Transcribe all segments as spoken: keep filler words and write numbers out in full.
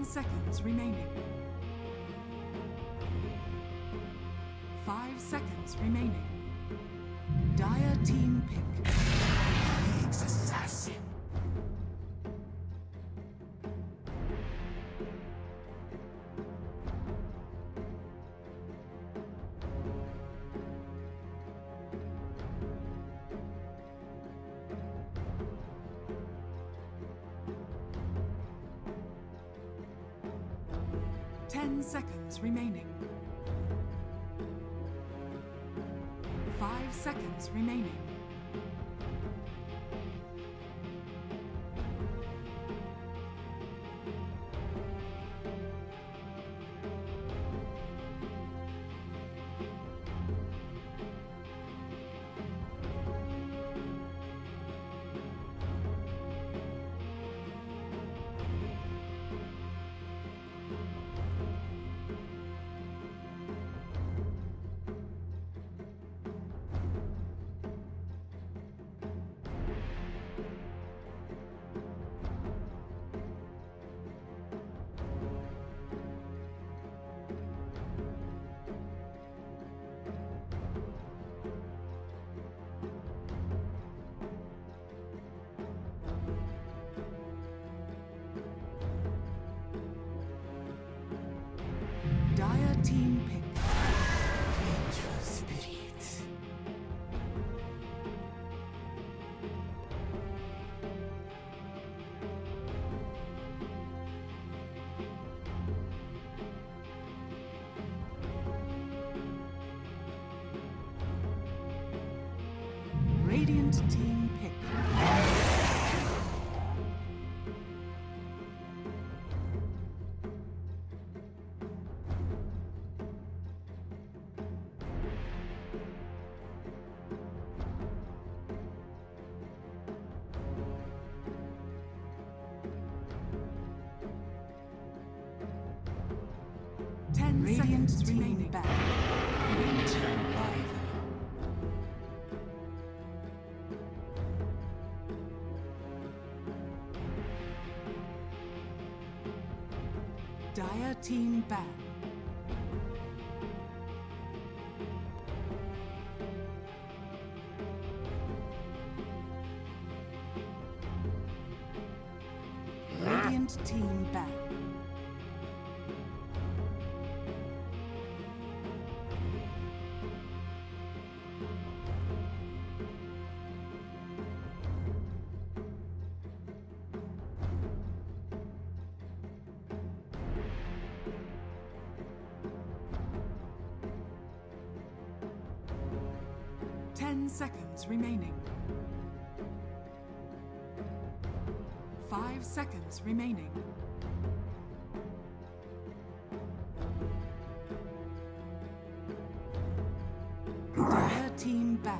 Ten seconds remaining. Five seconds remaining. Dire team pick. Phoenix assassin. Ten seconds remaining. Five seconds remaining. Dire team pick. Angel spirit. Radiant team pick. Ten Radiant seconds team remaining. back. Winter rival. Dire team back. Radiant team back. Ten seconds remaining. Five seconds remaining. Dire team back.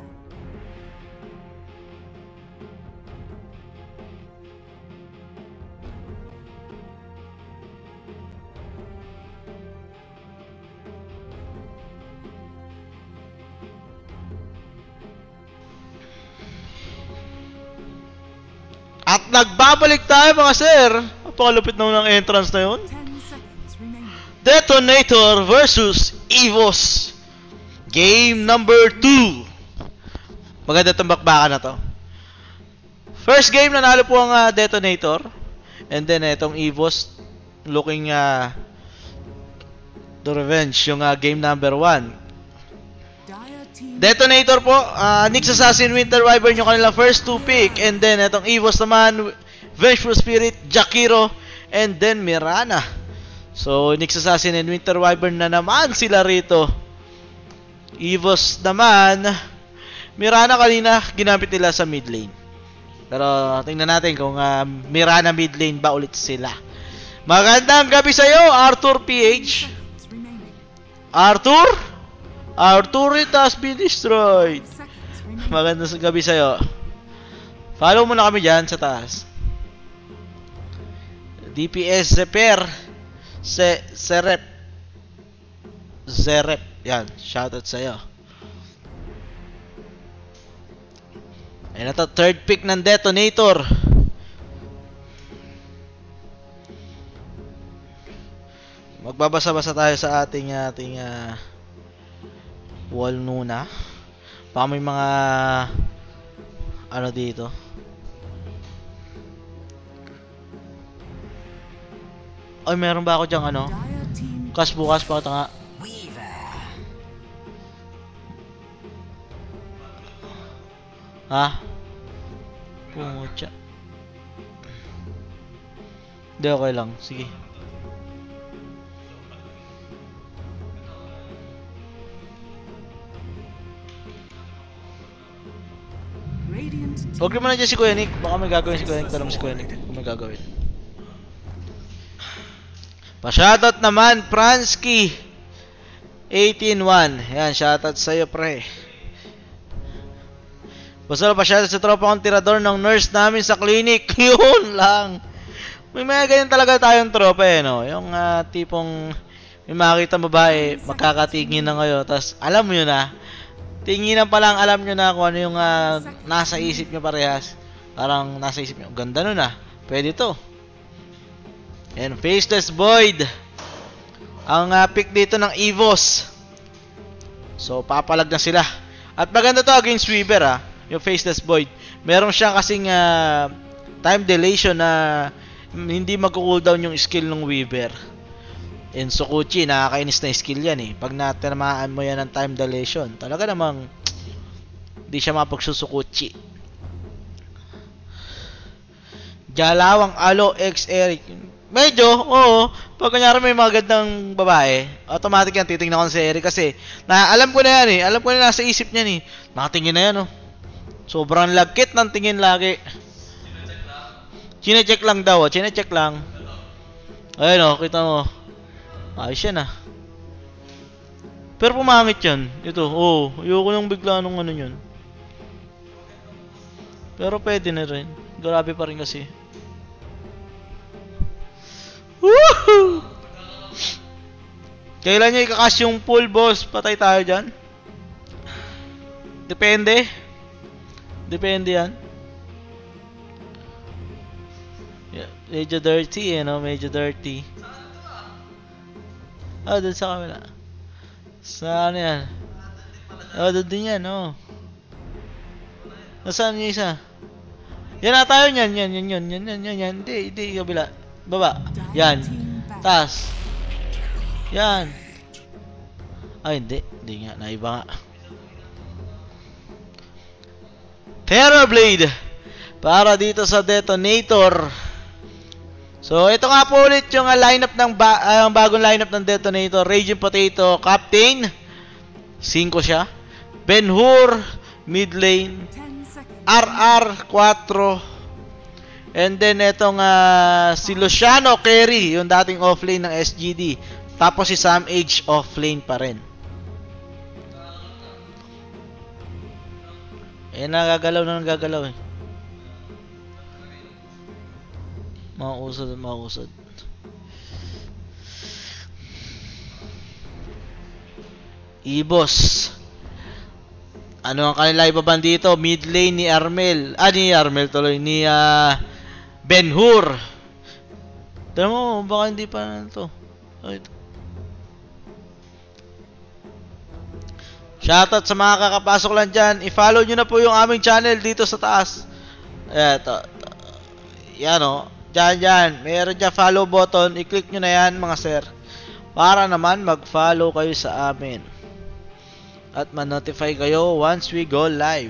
At nagbabalik tayo mga sir. Napakalupit naman ng entrance na yun. Ten seconds remaining. Detonator versus Evos. Game number two. Maganda itong bakbakan na to. First game, nanalo po ang uh, Detonator. And then itong Evos looking uh, to revenge yung uh, game number one. Dire team Detonator po, uh, Nyx Assassin, Winter Wyvern yung kanilang first two pick. And then itong Evos naman, Vengeful Spirit, Jakiro, and then Mirana. So Nyx Assassin and Winter Wyvern na naman sila rito. Evos naman, Mirana kanina ginamit nila sa mid lane. Pero tingnan natin kung uh, Mirana mid lane ba ulit sila. Magandang gabi sa iyo, Arthur P H. seconds remaining. Arthur? Arthur, it has been destroyed. Seconds remaining. Magandang gabi sa iyo. Follow mo na kami dyan sa taas. D P S Zeper. Se Serep. Zerep. Yan, shoutout sa iyo. Ayun na to, third pick ng Detonator. Magbabasa-basa tayo sa ating ating uh, wall muna. Baka may mga ano dito. Ay, meron ba ako dyang ano? Dire team Kas bukas pa nga. Weaver. Ha? Pumutya. Hindi, okay lang. Sige. Radiant team Huwag naman na dyan si Kuya Nick. Baka may gagawin si Kuya Nick. Tanong si Kuya Nick kung may gagawin. Pa-shoutout naman, Pransky. eighteen one. Yan, shoutout sa'yo, pre. Basta pa shoutout sa tropa kong tirador ng nurse namin sa clinic. Yun lang. May mga ganyan talaga tayong tropa eh, no? Yung uh, tipong may makakita babae, magkakatingin na kayo, tapos alam mo yun ah. Tinginan pa lang, alam nyo na kung ano yung uh, nasa isip nyo parehas. Parang nasa isip nyo, ganda nun ah. Pwede to. And Faceless Void. Ang uh, pick dito ng Evos. So, papalag na sila. At maganda to against Weaver ah. Yung Faceless Void. Meron siya kasing uh, time dilation na hindi magko-cooldown yung skill ng Weaver. And Sukuchi, nakakainis na skill yan eh. Pag natinamaan mo yan ng time dilation, talaga namang hindi siya mapagsusukuchi. Jalawang Alo X Eric. Medyo, oo. Pag kanyari may magandang babae, automatic yan, titingnan ko si Eric kasi na, alam ko na yan eh. Alam ko na nasa isip niya eh. Nakatingin na yan oh. Sobrang lagkit ng tingin lagi. Chine-check lang daw oh. Chine-check lang. Ayun oh, kita mo. Ayos yan ah. Pero pumangit yan. Ito, oo. Oh, ayoko nang bigla nung ano yun. Pero pwede na rin. Grabe pa rin kasi. Woohoo! Kailan nyo ikakas yung full boss? Patay tayo dyan. Depende. Depende yan. Yeah, medyo dirty eh, no? Medyo dirty. Oh, dun sa kamila. Sa ano yan? Oh, dun din yan, oh. Nasaan yung isa? Yan na tayo yan, yan, yan, yan, yan, yan, yan, yan. Hindi, hindi, kabila. Baba. Yan. Taas. Yan. Ay, hindi. Hindi nga. Naiba nga. Terrorblade. Para dito sa Detonator. So, ito nga po ulit yung uh, lineup ng ba uh, bagong lineup ng Detonator. Raging Potato, Captain. cinco siya. Ben-Hur, mid lane. R R, four. And then, itong uh, si Luciano carry, yung dating offlane ng S G D. Tapos si Sam H offlane pa rin. Eh, nagagalaw na nagagalaw eh. Mga usad at mga usad. Ibos. Ano ang kanila ibaban dito? Mid lane ni Armel. Ah, ni Armel tuloy. Ni uh, Ben-Hur. Tara mo, baka hindi pa na ito. Okay. Shoutout sa mga kakapasok lang dyan. I-follow nyo na po yung aming channel dito sa taas. Eto. Yan o. Dyan, dyan. Meron dyan follow button. I-click nyo na yan mga sir. Para naman mag-follow kayo sa amin. At ma-notify kayo once we go live.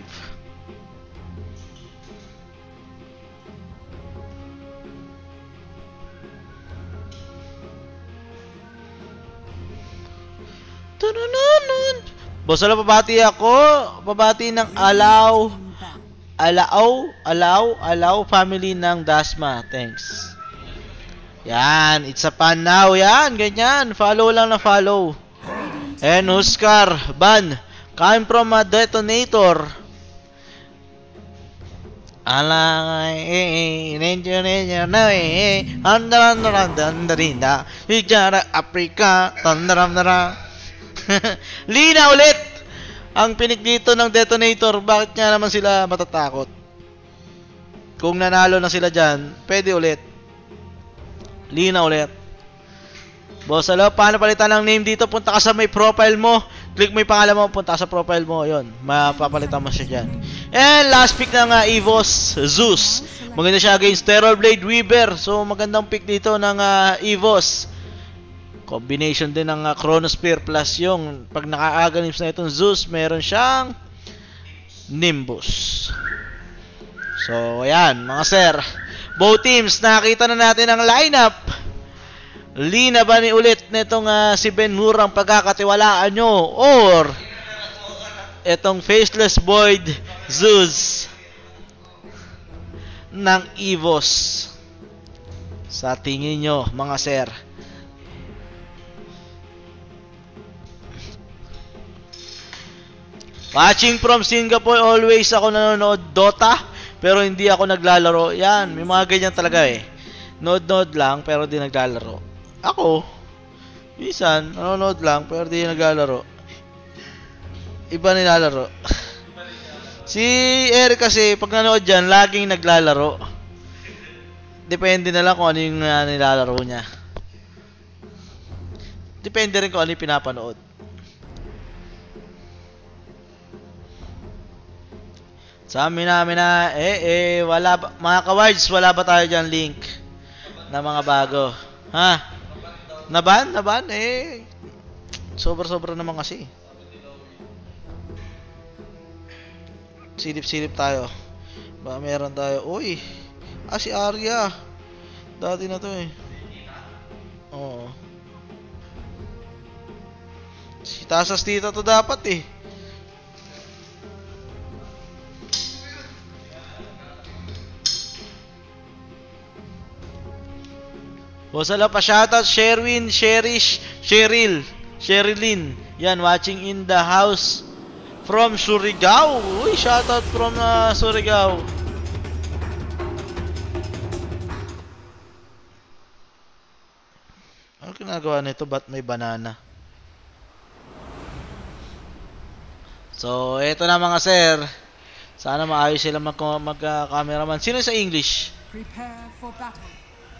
Tunununun. Bosala, pabati ako. Pabati ng Alaw. Alaw. Alaw. Alaw family ng Dasma. Thanks. Yan. It's a pan now. Yan. Ganyan. Follow lang na follow. And Oscar Ban. Came from a Detonator. Alay. Eh. Nenjo nenjo na eh. Andaran naran dandarinda. Hijara Africa. Tandaram naran. Lina ulit ang pinik dito ng Detonator. Bakit nga naman sila matatakot? Kung nanalo na sila dyan, pwede ulit. Lina ulit. Boss, hello, paano palitan ng name dito? Punta ka sa may profile mo. Click mo yung pangalan mo, punta ka sa profile mo. Yun, mapapalitan mo siya dyan. And last pick ng uh, EVOS, Zeus. Maganda siya against Terrorblade Weaver. So, magandang pick dito ng uh, EVOS. Combination din ng uh, Chronosphere plus yung pag naka-aganims na itong Zeus, meron siyang Nimbus. So, ayan, mga sir. Both teams, nakita na natin ang lineup. Lina ba ni ulit nitong uh, si Ben-Hur ang pagkakatiwalaan nyo? Or itong Faceless Void Zeus ng EVOS? Sa tingin nyo, mga sir? Watching from Singapore, always ako nanonood Dota, pero hindi ako naglalaro. Yan, may mga ganyan talaga eh. Nod-nod lang, pero di naglalaro. Ako, minsan, nanonood lang, pero di naglalaro. Iba nilalaro. Si Eric kasi, pag nanood dyan, laging naglalaro. Depende na lang kung ano yung uh, nilalaro niya. Depende rin kung ano yung pinapanood. Sa amin namin na, eh, eh, wala ba, mga kawards, wala ba tayo dyan link na mga bago? Ha? Naban? Naban? Eh, sobra-sobra naman kasi. Silip-silip tayo. Ba, meron tayo. Uy, ah, si Arya. Dati na to eh. Oo. Si Tasas Tita to dapat eh. Wasala pa shoutout Sherwin, Sherish, Cheryl, Sherilyn. Yan, watching in the house from Surigao. Uy, shoutout from uh, Surigao. Ano ginagawa nito? Ba't may banana? So, eto na mga sir. Sana maayos sila mag-cameraman. Mag, uh, Sino sa English? Prepare for battle.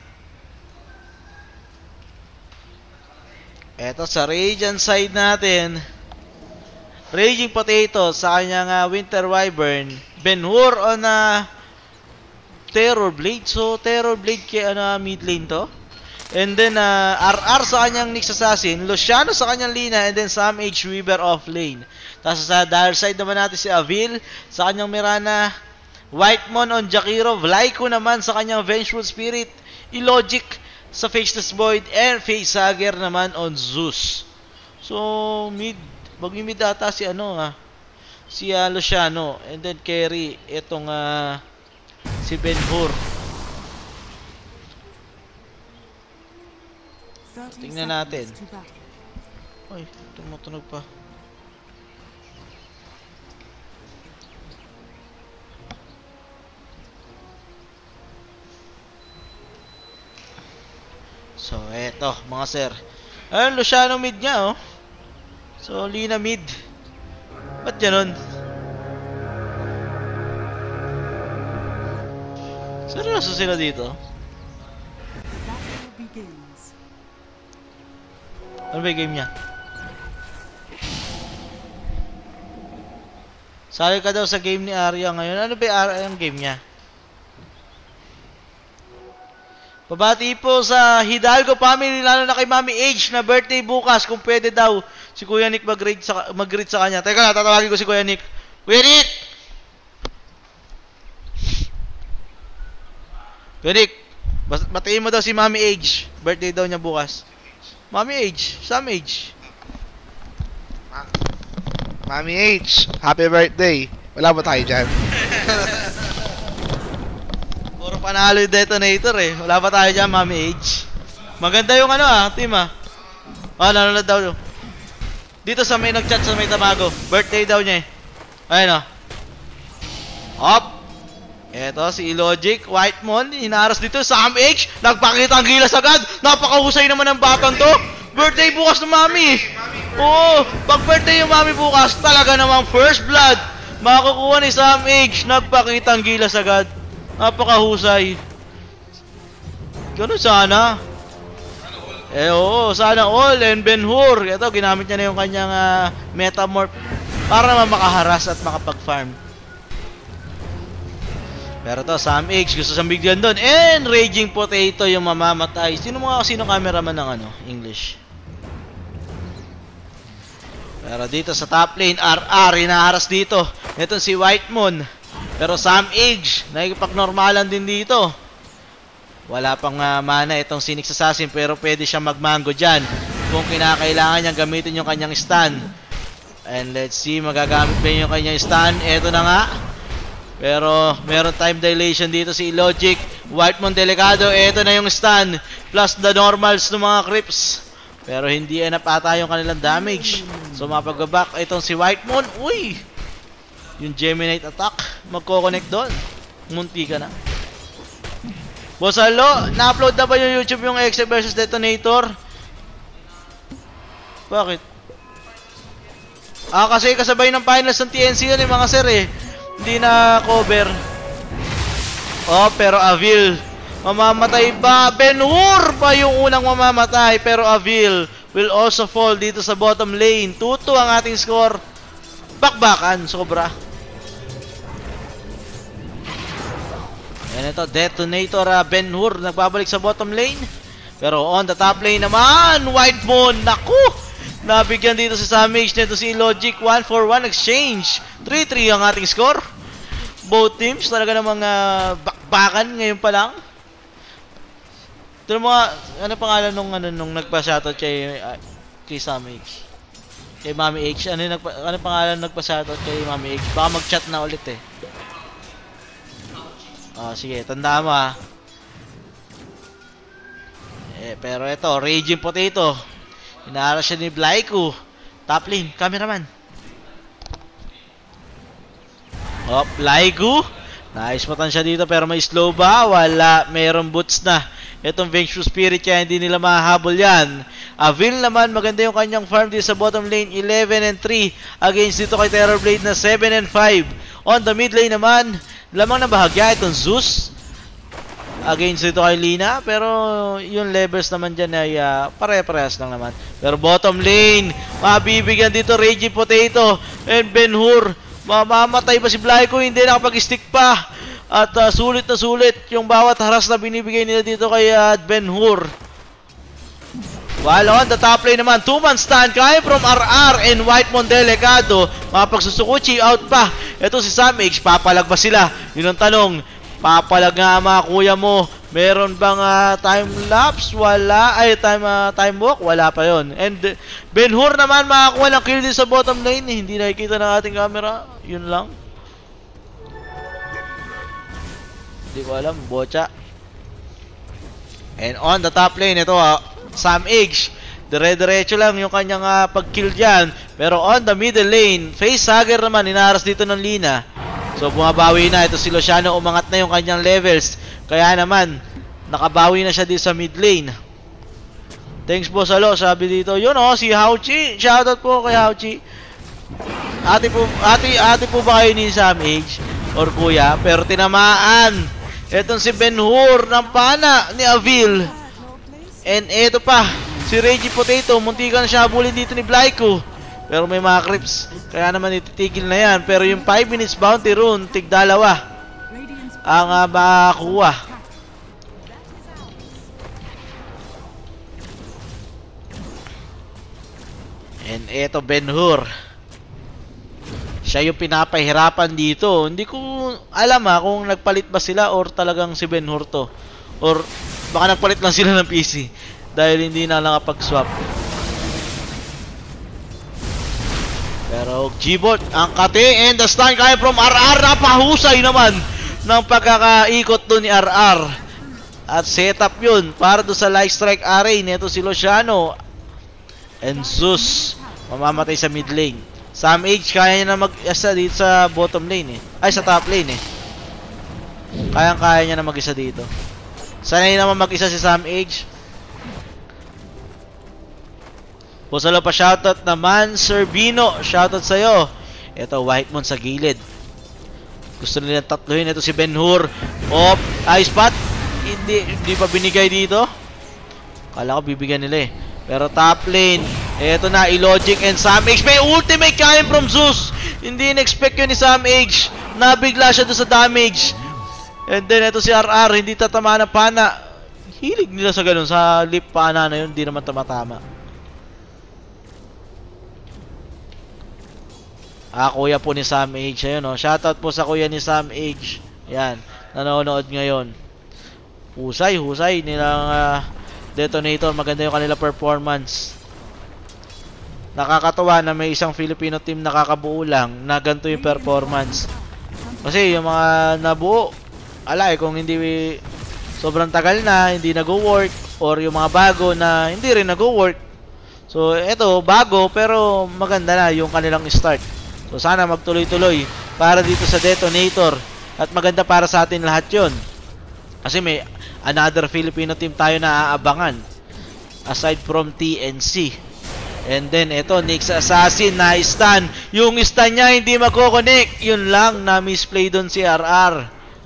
Eto sa Radiant side natin, Raging Potato sa kanyang uh, Winter Wyvern, Ben-Hur on uh, Terrorblade. So Terrorblade kay ano, mid lane to. And then uh, R R sa kanyang Nyx Assassin, Luciano sa kanyang Lina, and then Sam H. Weaver off lane. Tapos sa Dire side naman natin si Avil sa kanyang Mirana, Whitemon on Jakiro, Vlaiko naman sa kanyang Vengeful Spirit, Illogic sa Faceless Void, and Facehugger naman on Zeus. So, mid, mag-mid ata si ano ah, si uh, Luciano, and then carry itong uh, si Ben-Hur. Tingnan natin. Ay, tumutunog pa. So, eto, mga sir. Ayun, Luciano mid niya, oh. So, Lina mid. Ba't ganun? Seryoso sila dito? Ano ba yung game niya? Sali ka daw sa game ni Arya ngayon. Ano ba yung game niya? Pabati po sa Hidalgo family, lalo na kay Mami H na birthday bukas. Kung pwede daw si Kuya Nick mag-greet sa, mag-greet sa kanya. Teka na, tatawagin ko si Kuya Nick. Kuya Nick! Kuya Nick, batiin mo daw si Mami H. Birthday daw niya bukas. Mami H, Sam H. Mami H, happy birthday. Wala ba tayo dyan? Puro panalo yung detonator eh. Wala pa tayo dyan, Mami H. Maganda yung ano ah, team ah. Ah, nanonood daw. Dito sa may nag-chat sa may Tamago. Birthday daw niya eh. Ayun ah. Hop. Eto si Illogic, Whitemon, inaras dito, Sam H. Nagpakita ang gilas agad. Napakahusay naman ng batang to. Birthday bukas ng Mami. Oo, pag birthday yung Mami bukas, talaga namang first blood. Makakukuha ni Sam H. Nagpakita ang gilas agad. Napakahusay. Ganun sana. Eh oo, sana all. And Ben-Hur, ito, ginamit niya na yung kanyang uh, Metamorph para naman makaharas at makapag-farm. Pero to, Sam H, gusto siyang bigyan doon. And Raging Potato yung mamamatay. Sino mga sino cameraman ng ano, English? Pero dito sa top lane, R R, hinaharas dito. Ito si White Moon. Pero Sam H, nakikipag-normalan din dito. Wala pang uh, mana itong si Nyx Assassin, pero pwede siyang magmango dyan kung kinakailangan niyang gamitin yung kanyang stun. And let's see, magagamit ba yung kanyang stun? Ito na nga. Pero meron time dilation dito si Logic. White Moon delikado. Ito na yung stun. Plus the normals ng mga creeps. Pero hindi enough ata yung kanilang damage. So mapag-back itong si White Moon. Uy! Yung Geminate attack. Magko-connect doon. Munti ka na. Boss Alo, na-upload na ba yung YouTube yung X versus Detonator? Bakit? Ah, kasi kasabay ng finals ng T N C yun eh mga sir eh. Hindi na cover. Oh, pero Avil. Mamamatay ba? Ben-Hur pa yung unang mamamatay. Pero Avil will also fall dito sa bottom lane. two two ang ating score. Bakbakan, sobra. Yan ito, Detonator uh, Ben-Hur nagbabalik sa bottom lane. Pero on the top lane naman, White Moon, naku! Nabigyan dito si Sam H, nito si Logic, one for one exchange. three three ang ating score. Both teams talaga namang uh, bakbakan ngayon pa lang. Ito mga, ano pangalan nung, ano, nung nagpa-shoutout kay, uh, kay Sam H? Kay Mami H, ano, nagpa, ano pangalan nagpa-shoutout kay Mami H? Baka mag-chat na ulit eh. Oh, sige, tandaan mo ha. Eh, pero ito, Raging Potato. Inaara siya ni Blyco. Top lane, cameraman. Oh, Blyco. Nice matan siya dito pero may slow ba? Wala, mayroong boots na. Itong Vengeful Spirit kaya hindi nila mahahabol yan. Avil naman, maganda yung kanyang farm dito sa bottom lane, eleven and three. Against dito kay Terrorblade na seven and five. On the mid lane naman, lamang na bahagya itong Zeus against dito kay Lina, pero yung levels naman dyan ay uh, pare-parehas lang naman. Pero bottom lane, mabibigyan dito Raging Potato and Ben-Hur. Mamamatay ba si Blyco? Hindi, nakapag-stick pa. At uh, sulit na sulit yung bawat haras na binibigay nila dito kay uh, Ben-Hur. While on the top lane naman, two-man stand kaya from R R and White Moon delikado. Mapagsusukuchi out pa. Ito si Sam H, papalag ba sila? Yun ang tanong. Papalag nga mga kuya mo. Meron bang uh, time lapse? Wala. Ay, time, uh, time walk? Wala pa yon. And uh, Ben-Hur naman makakuha ng kill din sa bottom lane. Eh. Hindi nakikita ng ating camera. Yun lang. Hindi ko alam. Bocha. And on the top lane, ito ah. Sam H, dire-diretso lang yung kanyang uh, pag-kill dyan. Pero on the middle lane, Face Sager naman, inaras dito ng Lina. So bumabawi na, ito si Luciano, umangat na yung kanyang levels. Kaya naman, nakabawi na siya dito sa mid lane. Thanks Boss Alo, sabi dito. Yun oh, si Hauchi, shoutout po kay Hauchi. Ate po, ate, ate po ba kayo ni Sam H? Or kuya? Pero tinamaan. Itong si Ben-Hur ng pana ni Avil. And eto pa, si Raging Potato, muntikan siya habulin dito ni Blyco. Pero may mga creeps, kaya naman ititigil na yan. Pero yung five minutes bounty rune, tigdalawa ang uh, makakuha. And eto Ben-Hur. Siya yung pinapahirapan dito. Hindi ko alam ha kung nagpalit ba sila or talagang si Ben-Hur to. Or baka nagpalit lang sila ng P C dahil hindi na nakapag-swap. Pero G-Bot, ang kate and the stun kaya from R R. Napahusay naman ng pagkakaikot doon ni R R. At setup yun para doon sa Light Strike array. Neto si Luciano and Zeus mamamatay sa mid lane. Sam H kaya niya na mag-isa dito sa bottom lane eh. Ay, sa top lane eh. Kayang-kaya niya na mag-isa dito. Sanay naman mag-isa si Sam H. Pusalo pa shoutout naman, Sir Bino. Shoutout sa'yo. Ito, White Moon sa gilid. Gusto nila tatluhin. Ito si Ben-Hur. Op, ice spot. Hindi, hindi pa binigay dito. Kala ko bibigyan nila eh. Pero top lane, eto na, Illogic and Sam H. May ultimate coming from Zeus. Hindi in-expect yun ni Sam H. Nabigla siya doon sa damage. And then eto si R R, hindi tatama ng pana. Hilig nila sa ganun, sa lip pana na yun, hindi naman tama-tama. Ah, kuya po ni Sam H. Ayun, oh. Shoutout po sa kuya ni Sam H. Yan, nanonood ngayon. Husay, husay nilang uh, Detonator. Maganda yung kanila performance. Nakakatawa na may isang Filipino team nakakabuo lang na ganito yung performance. Kasi yung mga nabuo, ala eh, kung hindi sobrang tagal na, hindi nag-work, or yung mga bago na hindi rin nag-work. So, eto, bago, pero maganda na yung kanilang start. So, sana magtuloy-tuloy para dito sa Detonator. At maganda para sa atin lahat yun. Kasi may another Filipino team tayo na aabangan. Aside from T N C. And then, eto, Nyx Assassin na stun. Yung stun niya hindi magkoconnect. Yun lang, na misplay doon si R R.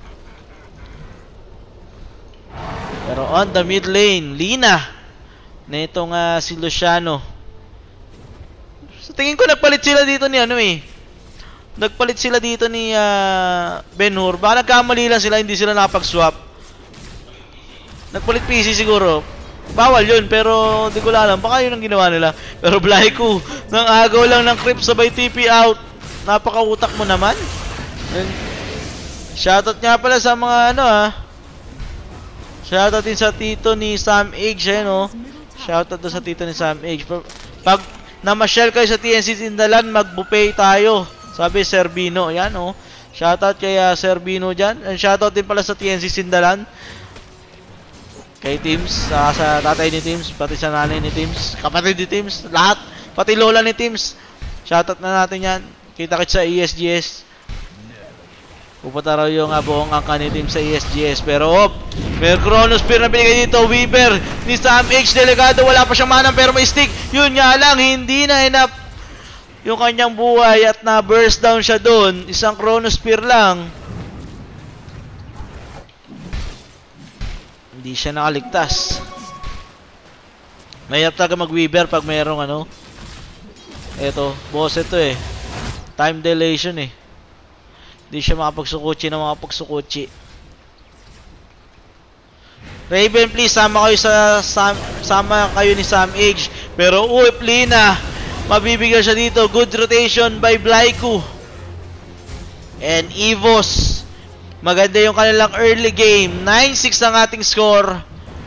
Pero on the mid lane, Lina. Na itong uh, si Luciano. Sa tingin ko, nagpalit sila dito ni ano eh. Nagpalit sila dito ni uh, Ben-Hur. Baka nagkamali lang sila, hindi sila nakapag-swap. Nagpalit P C siguro. Bawal yun, pero hindi ko alam. Baka yun ang ginawa nila. Pero Blyco, nang agaw lang ng creep sabay T P out. Napaka-utak mo naman. And shoutout nga pala sa mga ano ha. Shoutout din sa tito ni Sam H. Ayan o. Shoutout din sa tito ni Sam H. Pag namasyal kayo sa T N C Sindalan, mag-buffet tayo. Sabi Sir Bino. Ayan o. Shoutout kay uh, Sir Bino dyan. And shoutout din pala sa T N C Sindalan. Kay Teams, sa, sa tatay ni Teams, pati sa nanay ni Teams, kapatid ni Teams, lahat, pati lola ni Teams. Shoutout na natin yan. Kita-kits sa E S G S. Pupunta raw yung uh, buong angka ni Teams sa E S G S. Pero op, may Chronosphere na binigay dito. Weaver ni Sam H. Delegado, wala pa siyang manang pero may stick. Yun nga lang, hindi na enough yung kanyang buhay at na-burst down siya doon. Isang Chronosphere lang. Hindi siya nakaligtas. Mahirap talaga mag-Weaver pag mayroong ano. Eto, boss ito eh. Time dilation eh. Hindi siya makapagsukuchi na makapagsukuchi. Raven, please, sama kayo sa sam, sama kayo ni Sam H. Pero uy, Lina, mabibigyan siya dito. Good rotation by Blyco. And Evos. Maganda yung kanilang early game. nine six ang ating score.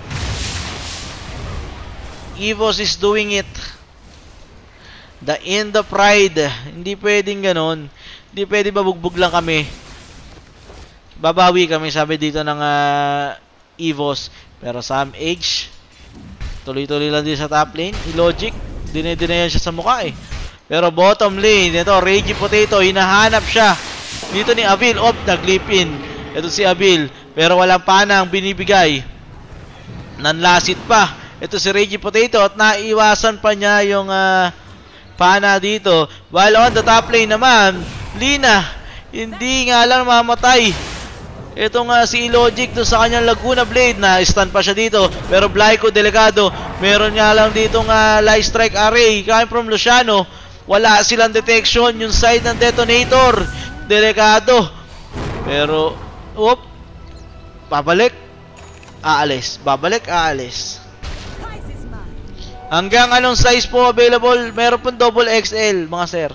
Evos is doing it. The end of pride. Hindi pwedeng ganon. Hindi pwedeng babugbog lang kami. Babawi kami, sabi dito ng uh, Evos. Pero Sam H, tuloy-tuloy lang din sa top lane. Illogic, dinedinayan siya sa mukha eh. Pero bottom lane, ito, Reggie Potato, hinahanap siya. Dito ni Avil, op, nag-leap in. Ito si Avil, pero walang panang binibigay. Nanlasit pa. Ito si Reggie Potato at naiwasan pa niya yung uh, pana dito. While on the top lane naman, Lina, hindi nga lang mamatay. Ito nga si Illogic doon sa kanyang Laguna Blade na stun pa siya dito. Pero Blyco Delegado, meron nga lang dito nga light strike array coming from Luciano. Wala silang detection yung side ng Detonator. Delegado. Pero, whoop, babalik, aalis. Babalik, aalis. Hanggang anong size po available? Meron pong double X L, mga sir.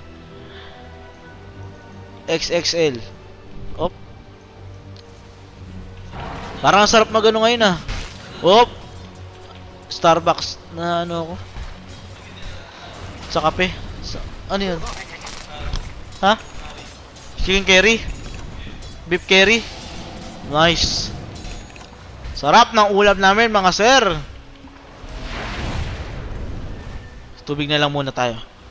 X X L. Op. Parang sarap magano ngayon ah. Op. Starbucks na ano ako. Sa kape. Sa, ano yun? Ha? Chicken curry? Beef curry? Nice. Sarap ng ulam namin mga sir. Tubig na lang muna tayo.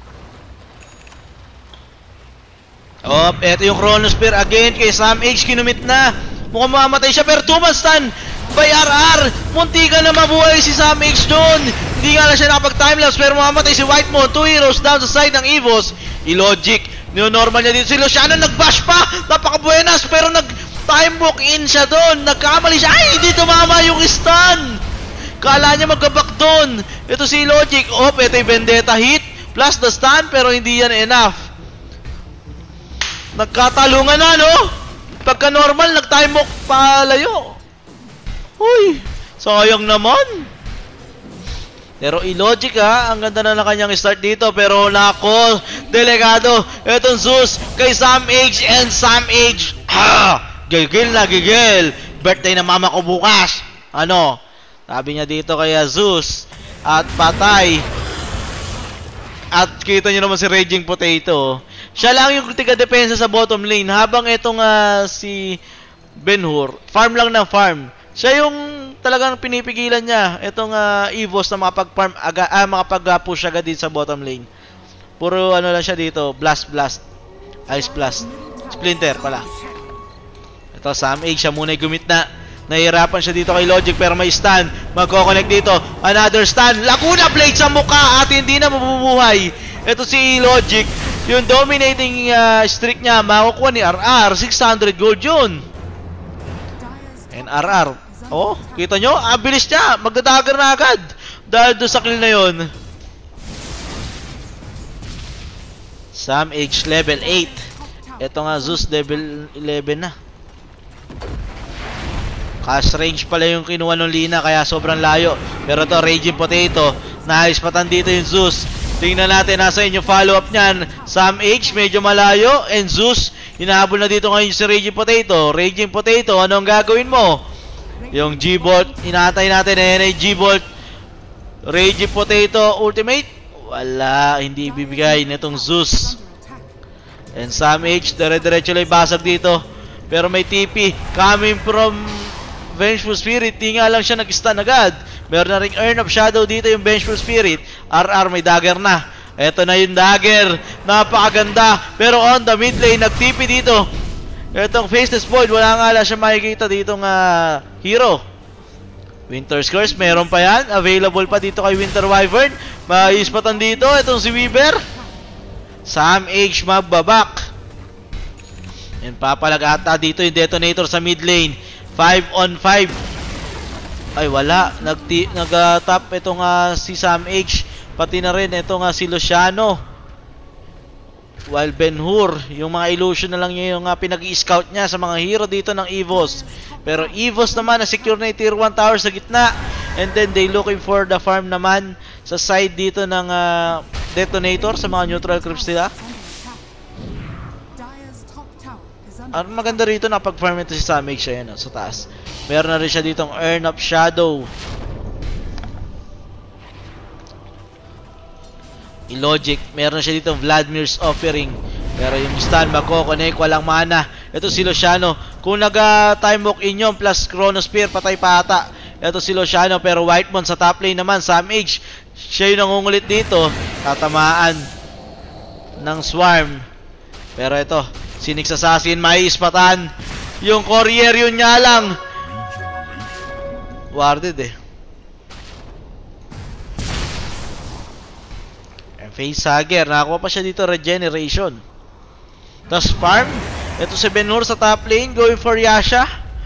Op, eto yung Chronosphere again kay Sam H. Kinumit na. Mukhang mamamatay siya pero two man stun by R R. Munti ka na mabuhay si Sam H doon. Hindi nga lang siya nakapag-timelapse pero mamamatay si Whitemon. Two heroes down sa side ng Evos. Illogic. Neo-normal niya dito si Luciano. Nag-bash pa. Napaka-buenas pero nag-time walk in siya doon. Nagkamali siya. Ay, hindi tumama yung stun. Kala niya magkabak doon. Ito si Logic. Oh, ito yung Vendetta hit. Plus the stun, pero hindi yan enough. Nagkatalungan na, no? Pagka normal, nag-time walk palayo. Uy, sayang naman. Pero i-Logic ha, ang ganda na ng kanyang start dito. Pero nako, delikado. Etong Zeus kay Sam H and Sam H. Ah, gigil na gigil. Birthday na mama ko bukas. Ano? Sabi niya dito kay Zeus. At patay. At kita niyo naman si Raging Potato. Siya lang yung tiga-depensa sa bottom lane. Habang itong uh, si Ben-Hur, farm lang ng farm. Siya yung talagang pinipigilan niya itong uh, Evos na makapag-farm aga, ah, makapag-push agad din sa bottom lane. Puro ano lang siya dito, blast blast, ice blast, splinter pala. Ito Sam H, siya muna gumit na. Nahihirapan siya dito kay Logic pero may stun. Magko-connect dito, another stun. Laguna Blade sa mukha at hindi na mabubuhay. Ito si Logic, yung dominating uh, streak niya makukuha ni R R, six hundred gold yun. And R R, oh, kita nyo? Ah, bilis niya. Magdadagger na agad. Dahil doon sa kill na yun. Sam H level eight. Ito nga Zeus level eleven na. Cast range pala yung kinuha ng Lina kaya sobrang layo. Pero to Raging Potato. Naispatan dito yung Zeus. Tingnan natin nasa inyo follow-up niyan. Sam H medyo malayo. And Zeus, hinahabol na dito ngayon si Raging Potato. Raging Potato, anong gagawin mo? Yung G-Bolt, inatay natin. Ayan ay G-Bolt. Raging Potato ultimate. Wala, hindi ibibigay nitong Zeus. And Sam H, dire-diretso lang basag dito. Pero may T P coming from Vengeful Spirit. Di nga lang siya nag-stun agad. Meron na ring Earn of Shadow dito yung Vengeful Spirit. R R may dagger na. Eto na yung dagger. Napakaganda. Pero on the mid lane, nag-T P dito. Etong Faceless Void, wala nga lang siya makikita ditong uh, hero. Winter's Curse, meron pa yan. Available pa dito kay Winter Wyvern. Maispatan dito. Etong si Weaver. Sam H magbabak. And papalag ata dito yung detonator sa mid lane. five on five. Ay wala. Nag-top uh, itong uh, si Sam H. Pati na rin itong uh, si Luciano. While Ben-Hur, yung mga illusion na lang niya yung uh, pinag-i-scout niya sa mga hero dito ng Evos. Pero Evos naman na secure na yung tier one tower sa gitna. And then they looking for the farm naman sa side dito ng uh, detonator sa mga neutral creeps nila. Ang maganda rito na pag-farm ito si Sam H siya yan, sa taas. Meron na rin siya ditong Earn of Shadow. I-Logic, meron siya ditong Vladimir's Offering. Pero yung stun, magko-connect, walang mana. Ito si Luciano. Kung nag-time walk in yun, plus Chronosphere, patay pa ata. Ito si Luciano, pero Whitemon sa top lane naman, Sam H. Siya yung nangungulit dito. Tatamaan ng Swarm. Pero ito, si Nyx Assassin, may ispatan. Yung courier yun nga lang. Warded eh. Facehugger, nakakuha pa siya dito regeneration. Tapos farm. Ito si Ben-Hur sa top lane, going for Yasha.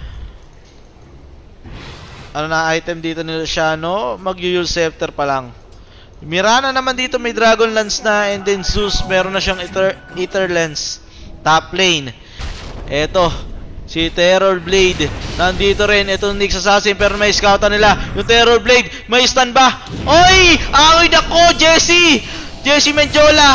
Ano na item dito ni Luciano? Mag-Yule Scepter pa lang. Mirana naman dito may Dragon Lance na, and then Zeus meron na siyang Ether, Ether Lens. Top lane. Ito si Terror Blade. Nandito rin itong Nyx Assassin, pero may scoutan nila. Yung Terror Blade, may stun ba? Oy! Ay nako, Jesse! Jesse Menjola.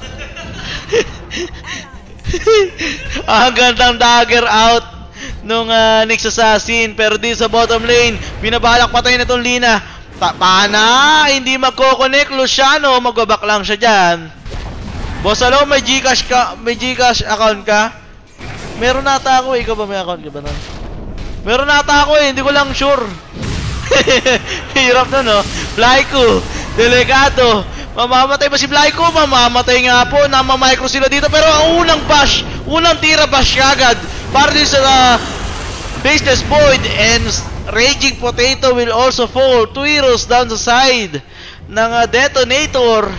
Ang gandang dagger out nung uh, Nyx Assassin, pero di sa bottom lane binabalak patay na itong Lina. Pana, hindi magko-connect. Luciano, magbabak lang siya dyan. Boss, alo, may Gcash ka, may Gcash account ka? Meron nata ako, ikaw ba may account ka ba nun? Meron nata ako eh, hindi ko lang sure. Hirap na no. Flyco, delikado. Mamamatay ba si Flyco? Mamamatay nga po. Namamicro sila dito, pero ang unang bash, unang tira bash agad para din sa uh, Faceless Void, and Raging Potato will also fall. Two heroes down the side ng uh, detonator.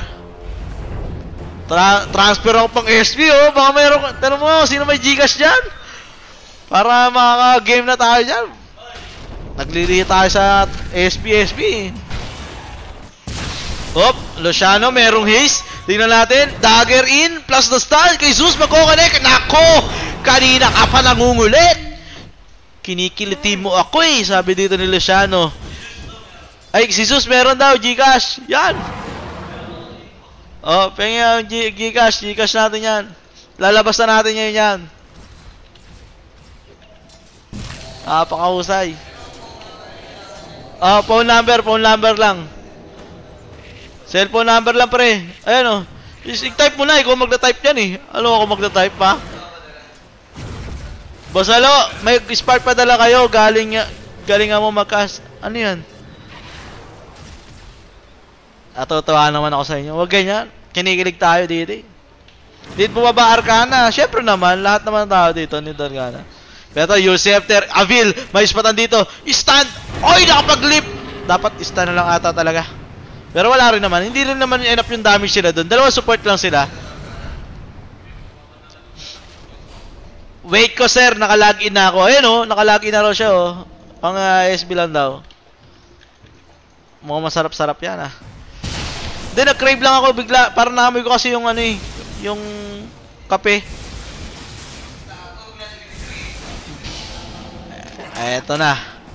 Tra transfer ako pang S P oh. Baka mayroon, tanong mo, sino may Gcash dyan? Para makaka-game na tayo dyan. Naglilihi tayo sa S P S P. Hop, Luciano, merong haste. Tingnan natin, dagger in, plus the stun. Kay Zeus, magkoconnect. Nako! Kanina ka pa nangungulit. Kinikiliti mo ako eh, sabi dito ni Luciano. Ay, si Zeus meron daw, Gcash. Yan. Oh, pengen yung G Gcash. Gcash natin yan. Lalabas na natin ngayon yan. Napakahusay. Ah, phone number, phone number lang. Cellphone number lang pre. Ayan o. I-type mo na. Ikaw magda-type yan eh. Ano ako magda-type pa? Bosalo, may spark pa dala kayo. Galing, galing nga mo magkas. Ano yan? Natutuwa naman ako sa inyo. Huwag ganyan. Kinikilig tayo dito eh. Dito bumaba Arcana. Siyempre naman, lahat naman tao dito ni Arcana. Pero Yosefter, Avil, may ispatan dito. Stand! Oy, nakapag-lip! Dapat stand na lang ata talaga. Pero wala rin naman. Hindi rin naman enough yung damage sila doon. Dalawa support lang sila. Wait ko sir, naka-login na ako. Ayun oh, naka-login na raw siya oh. Pang uh, S B lang daw. Mukhang masarap-sarap yan ah. Hindi, nag-crave lang ako bigla. Parang naamoy ko kasi yung ano eh. Yung kape. Eto na.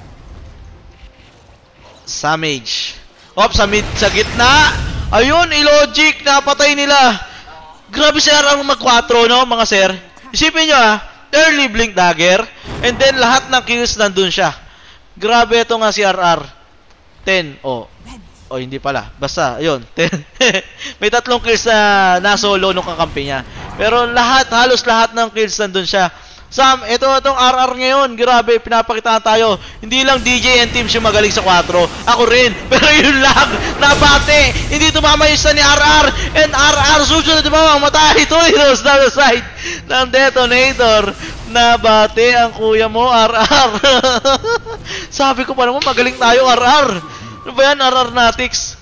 Samage. Op, sa mid, sa gitna. Ayun, illogic. Napatay nila. Grabe sir ang mag-quattro, no, mga sir. Isipin nyo ah. Early blink dagger. And then lahat ng kills nandun siya. Grabe ito nga si R R. ten. Oh. Oh, hindi pala. Basta, ayun. ten. May tatlong kills na na-solo nung kakampi niya. Pero lahat, halos lahat ng kills nandun siya. Sam, ito itong R R ngayon. Grabe, pinapakita tayo. Hindi lang D J and teams yung magaling sa quattro. Ako rin. Pero yun lang. Nabate. Hindi tumama yung isa ni R R. And R R susunod tumama. Matay. Ito heroes down the side ng detonator. Nabate ang kuya mo, R R. Sabi ko pa naman, magaling tayo, R R. Ano ba yan, R R Natix?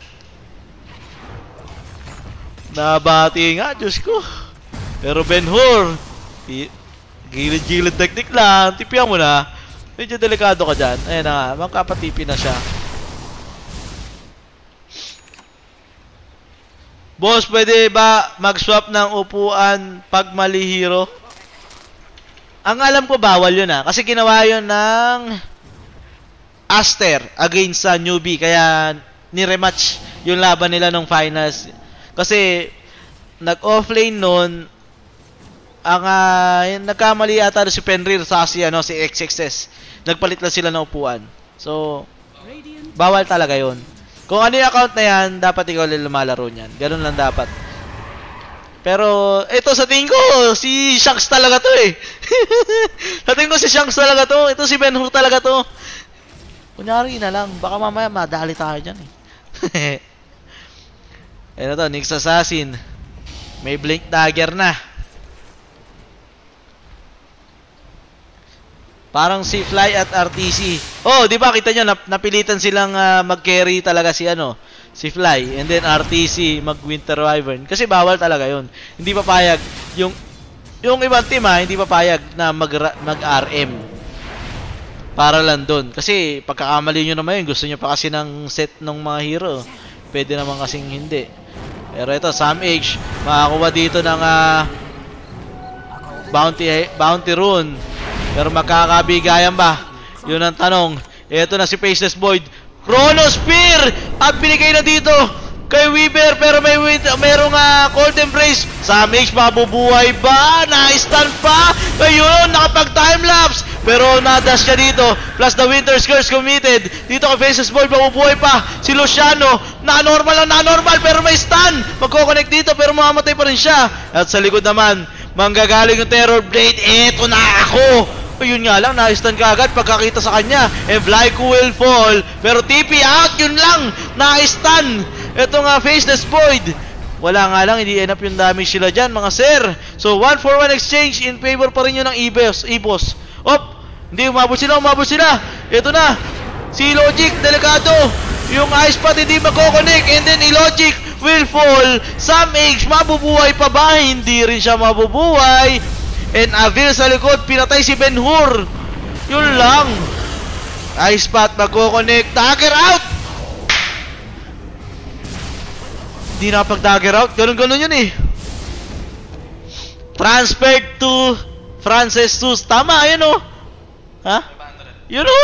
Nabati nga, Diyos ko. Pero Ben-Hur, gilid-gilid teknik lang. Tipihan mo na. Medyo delikado ka dyan. Ayan na nga, magkapatipi na siya. Boss, pwede ba mag-swap ng upuan pag mali hero? Ang alam ko, bawal yun ah. Kasi ginawa yun ng Aster against sa newbie. Kaya ni-rematch yung laban nila ng finals. Kasi nag-offlane nun. Ang uh, nagkamali ata si Fenrir sa si, ano, si X X S. Nagpalit lang sila ng upuan. So, bawal talaga yun. Kung ano yung account na yan, dapat ikaw lang lumalaro niyan. Ganun lang dapat. Pero, ito sa tingin ko, si Shanks talaga to eh. Sa tingin ko si Shanks talaga to. Ito si Ben-Hur talaga to. Kunyari na lang. Baka mamaya madali tayo dyan eh. Ano to, Nyx Assassin. May blink dagger na. Parang si Fly at R T C. Oh, di ba kita nyo, nap napilitan silang uh, mag-carry talaga si ano, si Fly. And then R T C mag-Winter Wyvern. Kasi bawal talaga yun. Hindi papayag. Yung, yung ibang team ha, hindi papayag na mag-R M. Para lang doon. Kasi pagkakamali nyo naman yun, gusto nyo pa kasi ng set ng mga hero. Pwede naman kasing hindi. Pero ito, Sam H, makakuha dito ng uh, bounty, bounty rune. Pero magkakabigayan ba? Yun ang tanong. Ito na si Faceless Void. Chrono Spear! At binigay na dito kay Weaver. Pero may merong uh, Cold Embrace. Sam H, mabubuhay ba? Na-stun pa? Ayun, nakapag-timelapse. Pero na-dash siya dito. Plus the Winter's Curse committed. Dito kay Faceless Void, mabubuhay pa. Si Luciano, na-normal lang, na-normal. Pero may stun. Magkoconnect dito pero mamamatay pa rin siya. At sa likod naman, manggagaling yung Terror Blade. Eto na ako. Yun nga lang, na-stun ka agad pagkakita sa kanya. And Vlaiko will fall. Pero T P out, yun lang. Na-stun. Ito nga, Faceless Void. Wala nga lang, hindi end up yung damage sila dyan, mga sir. So, one for one exchange. In favor pa rin yun ng Ebos. Ebos. Op! Hindi, umabot sila, umabot sila. Ito na. Si Logic, delikado. Yung Ice Pot, hindi magkoconnect. And then, Illogic will fall. Sam H, mabubuhay pa ba? Hindi rin siya mabubuhay. And Avil sa likod, pinatay si Ben-Hur. Yun lang. Ice Path magko-connect. Dagger out! Hindi nakapag-dagger out. Ganun-ganun yun eh. Transferred to Francis Sus. Tama, ayun o. Ha? Yun o.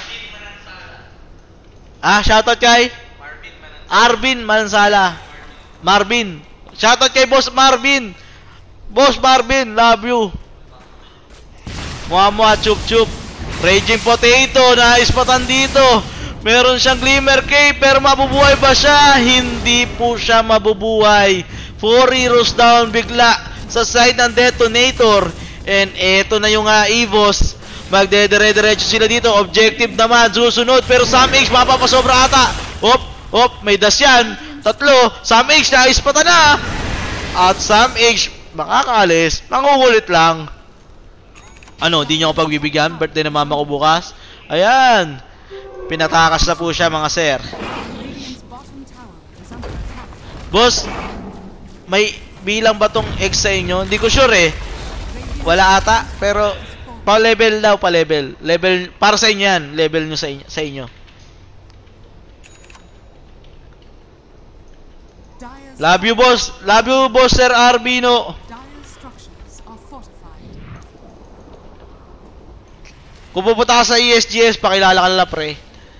Ah, shoutout kay? Arvin Mansala. Marvin. Shoutout kay Boss Marvin. Boss Marvin, love you. Muamua, chup chup. Raging Potato, naispatan dito. Meron siyang Glimmer Cape, pero mabubuhay ba siya? Hindi po siya mabubuhay. Four heroes down bigla sa side ng Detonator. And eto na yung uh, Evos. Magdedire-diretso sila dito. Objective naman, susunod. Pero Sam H, mapapasobra ata. Hop, hop, may dash yan. Tatlo, Sam H, naispatan na. At Sam H, makakaalis. Mangungulit lang. Ano, di nyo ako pagbibigyan? Birthday na mama ko bukas. Ayan. Pinatakas na po siya, mga sir. Boss, may bilang ba tong X sa inyo? Hindi ko sure eh. Wala ata, pero pa-level daw, pa-level. Level, para sa inyo yan. Level nyo sa inyo. Sa inyo. Love you, boss. Love you, boss, Sir Arbino. Kung pupunta ka sa E S G S, pakilala ka nila, pre.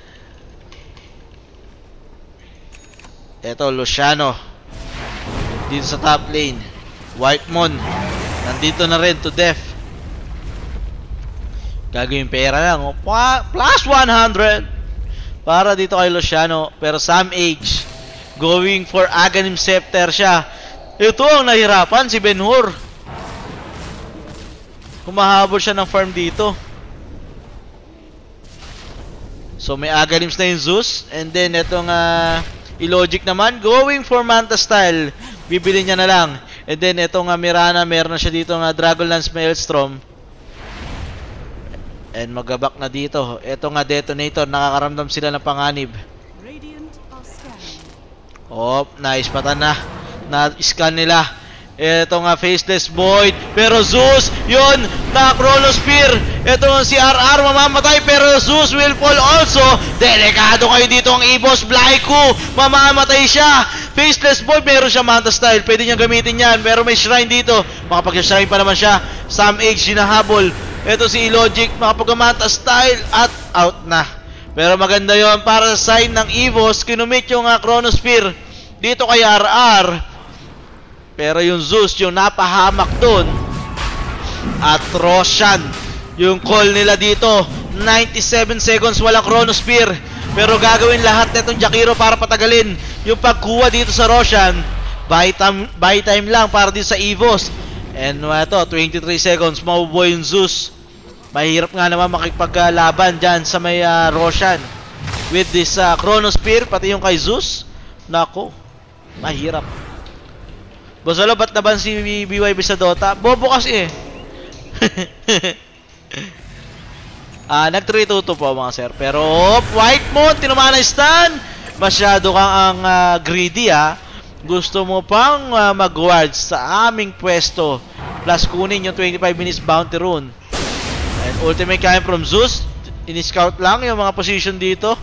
Eto, Luciano. Dito sa top lane. Whitemon. Nandito na rin to death. Gagawin pera lang. Oh. Plus one hundred. Para dito kay Luciano. Pero Sam H. Going for Aghanim Scepter siya. Ito ang nahirapan, si Ben-Hur. Kumahabol siya ng farm dito. So may Aghanims na yung Zeus. And then itong uh, Illogic naman, going for Manta Style. Bibili niya na lang. And then itong uh, Mirana, meron na siya dito ng uh, Dragonlance Maelstrom. And magabak na dito. Ito nga Detonator, nakakaramdam sila ng panganib. Oh, nice patan na. Na-scan nila. Ito nga Faceless Void. Pero Zeus, yun, na Chronosphere. Ito nga si R R, mamamatay. Pero Zeus will fall also. Delikado kayo dito ang Evos. Blaiku, mamamatay siya. Faceless Void, meron siya Manta Style. Pwede niyang gamitin yan. Pero may Shrine dito. Makapag-Shrine pa naman siya. Sam H, sinahabol. Ito si Illogic, makapag-Manta Style. At out na. Pero maganda yon para sa sign ng Evos. Kinumit yung uh, Chronosphere dito kay R R. Pero yung Zeus, yung napahamak doon. At Roshan, yung call nila dito. ninety-seven seconds, walang Chronosphere. Pero gagawin lahat netong Jakiro para patagalin yung pagkuha dito sa Roshan. Buy time, buy time lang para dito sa Evos. And ito, twenty-three seconds, mabubuhay yung Zeus. Mahirap nga naman makipaglaban dyan sa may uh, Roshan. With this uh, Chronosphere, pati yung kay Zeus. Nako, mahirap. Bosolo, ba't naban si B Y B sa Dota? Bobo kasi eh. Ah, nag three two two po mga sir. Pero, oh, Whitemon, tinumaan na stun. Masyado kang ang uh, greedy ah. Gusto mo pang uh, mag-wards sa aming pwesto. Plus kunin yung twenty-five minutes bounty rune. And ultimate coming from Zeus. In-scout lang yung mga position dito.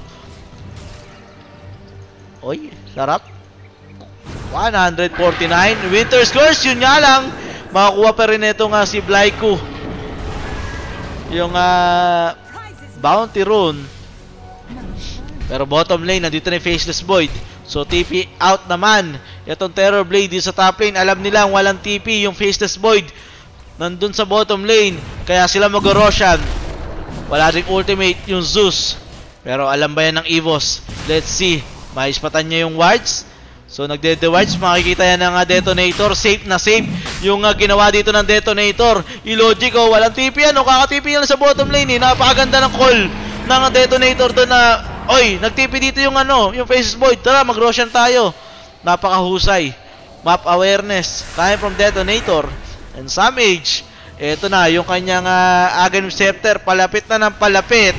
Oy, sarap. one forty-nine. Winter's Curse, yun nga lang. Makakuha pa rin ito nga si Blaiku. Yung uh, bounty rune. Pero bottom lane, nandito na yung Faceless Void. So T P out naman. Itong Terror Blade sa top lane. Alam nila walang T P yung Faceless Void. Nandun sa bottom lane. Kaya sila mag-Roshan. Wala rin ultimate yung Zeus. Pero alam ba yan ng Evos? Let's see. Maispatan niya yung wards. So nagde-dewards, makikita yan ng uh, Detonator. Safe na safe yung uh, ginawa dito ng Detonator. Illogic, oh, walang T P yan, oh, kaka-T P yan sa bottom lane eh. Napakaganda ng call ng uh, Detonator doon na, oy, nag-T P dito yung ano, yung Faceless Void. Tara, mag-Roshan tayo. Napakahusay. Map awareness, time from Detonator. And Sam H, eto na, yung kanyang uh, Aghanim Scepter, palapit na ng palapit.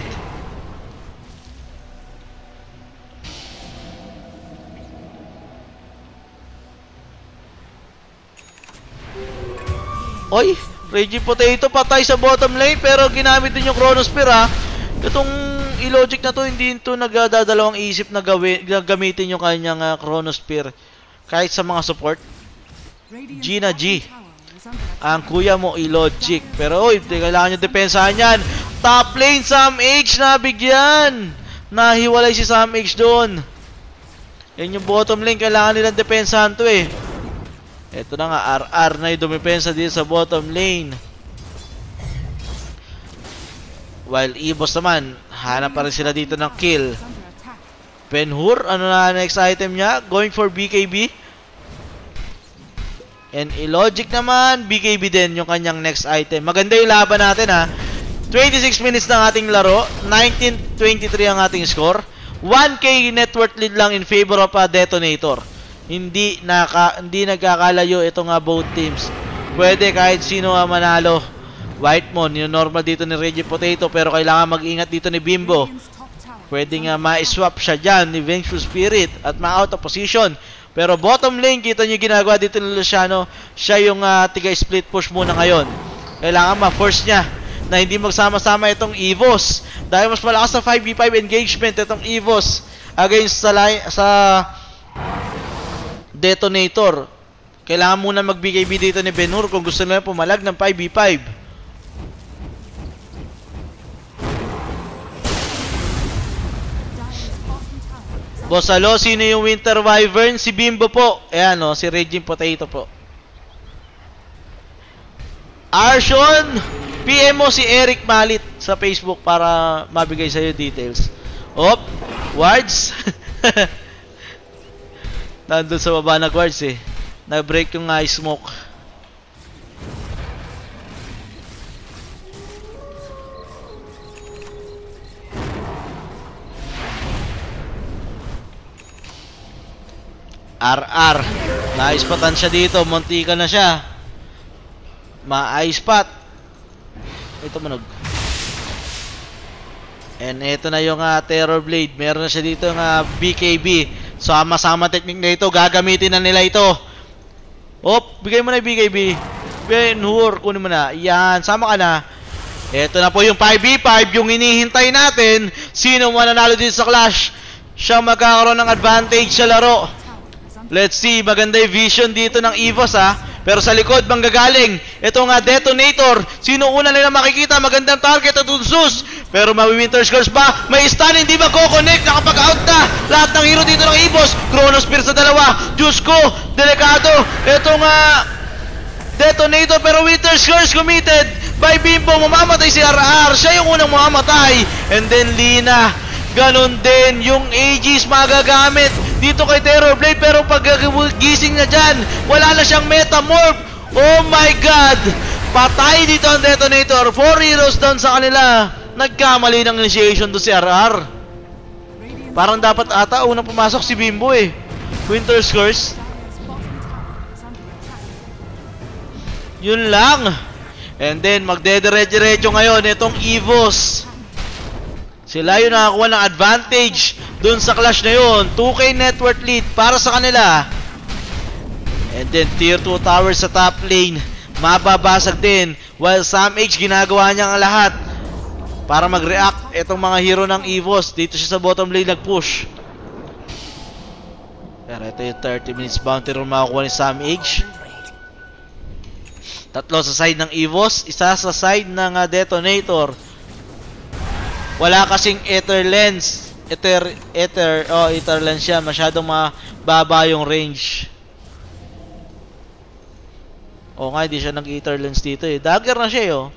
Oy, Raging Potato patay sa bottom lane pero ginamit din yung Chronosphere ha. Itong Illogic na to, hindi ito nagdadalawang isip na gawin, na gamitin yung kanyang uh, Chronosphere. Kahit sa mga support. Radiant's Gina G. bottom tower is under attack. Ang kuya mo, Illogic. Pero oy, kailangan nyo depensahan yan. Top lane, Sam H na bigyan. Nahiwalay si Sam H doon. Yan yung bottom lane, kailangan nilang depensahan to eh. Ito na nga, R R na yung dumipensa dito sa bottom lane. While Evos naman, hanap pa rin sila dito ng kill. Is under attack. Ben-Hur, ano na next item niya? Going for B K B. And Illogic naman, B K B din yung kanyang next item. Maganda yung laban natin ha. twenty-six minutes ng ating laro. nineteen twenty-three ang ating score. one K net worth lead lang in favor of a Detonator. Hindi naka, hindi nagkakalayo itong uh, both teams. Pwede kahit sino uh, manalo. Whitemon, yung normal dito ni Reggie Potato, pero kailangan mag-ingat dito ni Bimbo. Radiant's top tower Pwede is nga under ma-swap siya dyan ni Vengeful Spirit at ma-out of position. Pero bottom lane, kita nyo ginagawa dito ni Luciano. Siya yung uh, tiga-split push muna ngayon. Kailangan ma-force niya na hindi magsama-sama itong Evos. Dahil mas malakas sa five v five engagement itong Evos against sa, line, sa Detonator. Kailangan muna mag-B K B dito ni Ben-Hur kung gusto nila pumalag ng five v five. Dire's bottom tower is under Boss Alo, sino yung Winter Wyvern? Si Bimbo po. Ayan o, si Reggie Potato po. Arshon, P M mo si Eric Malit sa Facebook para mabigay sa'yo details. Op, wards. Nandun sa baba na wards eh. Nag-break yung ice smoke. R R. Na-ispatan siya dito. Muntika na siya. Ma-ispat. Ito manog. And ito na yung uh, Terror Blade. Meron na siya dito ng uh, B K B. Sama-sama technique na ito. Gagamitin na nila ito. Op, bigay mo na yung B K B. Ben-Hur, kunin mo na. Yan, sama ka na. Ito na po yung five v five. Yung hinihintay natin. Sino mananalo dito sa Clash? Siya magkakaroon ng advantage sa laro. Let's see, maganda yung vision dito ng Evos ha. Pero sa likod, manggagaling. Ito nga, Detonator. Sino una nila makikita? Magandang target at Unsus. Pero mawi-Winter Scars ba? May stun, hindi mag-connect. Nakapag-out na. Lahat ng hero dito ng Evos. Chronosphere sa dalawa. Diyos ko, delikado. Ito nga, Detonator. Pero Winter Scars committed by Bimbo. Mamamatay si R R. Siya yung unang mamamatay. And then Lina. Ganon din yung Aegis magagamit dito kay Terror Blade, pero pag gising na dyan, wala na siyang Metamorph. Oh my God! Patay dito ang Detonator. Four heroes down sa kanila. Nagkamali ng initiation do si R R. Parang dapat ata unang pumasok si Bimbo eh. Winter Scars. Dire's bottom tower is under attack. Yun lang. And then magdediretso ngayon itong Evos. Sila yung nakakuha ng advantage dun sa clash na yun. two K network lead para sa kanila. And then tier two towers sa top lane. Mababasag din. While Sam H ginagawa niya ang lahat para mag-react itong mga hero ng Evos. Dito siya sa bottom lane nag-push. Pero ito yung thirty minutes bounty run makakuha ni Sam H. Tatlo sa side ng Evos. Isa sa side ng uh, Detonator. Wala kasing Ether Lens. Ether, Ether, oh, Ether Lens siya. Masyadong mababa yung range. O nga, hindi siya nag-Ether Lens dito eh. Dagger na siya eh, oh.